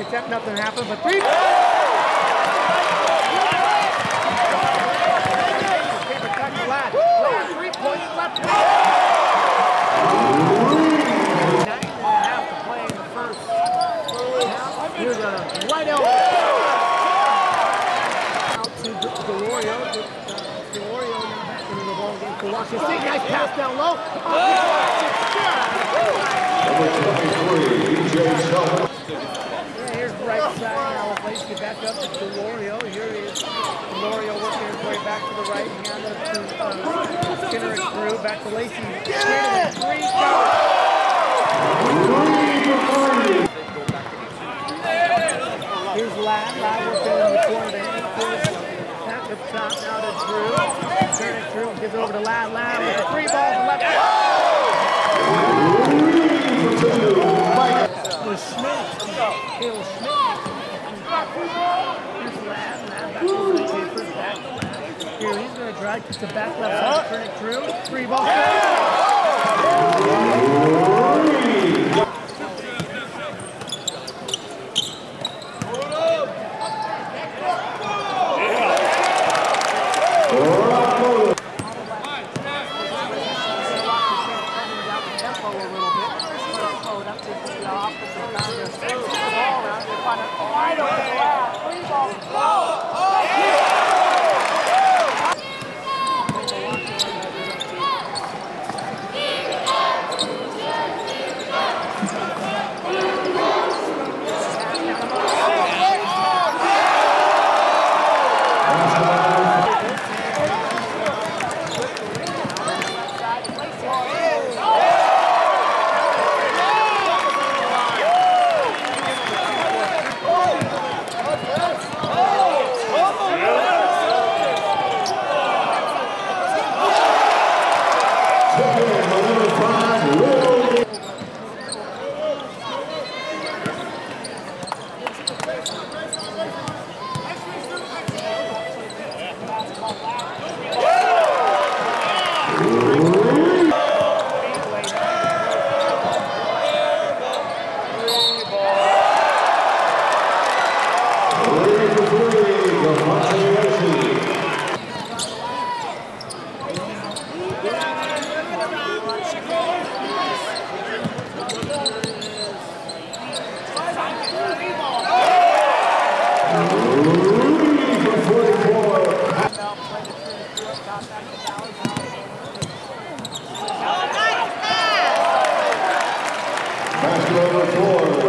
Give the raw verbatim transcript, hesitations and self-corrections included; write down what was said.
attempt, nothing happened, but three. Lad, lad, three points left. Nine and a half to play in the first. Here's a right elbow. Out to Delorio. Delorio back into the ball game for Washington State. Nice pass down low. Number twenty-three, D J Shelton. Yeah, here's right side now. Let's get back up to Delorio. Here he is. Delorio working his way back to the right. Hand up to uh, Skinner and through. Back to Lacey. Get it! Three goes. Here's Ladd. Ladd working in the corner. Back up top now to Drew. Turn it through. Gives it over to Ladd. Ladd with the three balls left. Oh! Schmidt. Caleb Schmidt. Here's Ladd. Ladd back to the keeper. Back. Here he's going to drive to back left side. Turn it through. Three ball. Pass number four.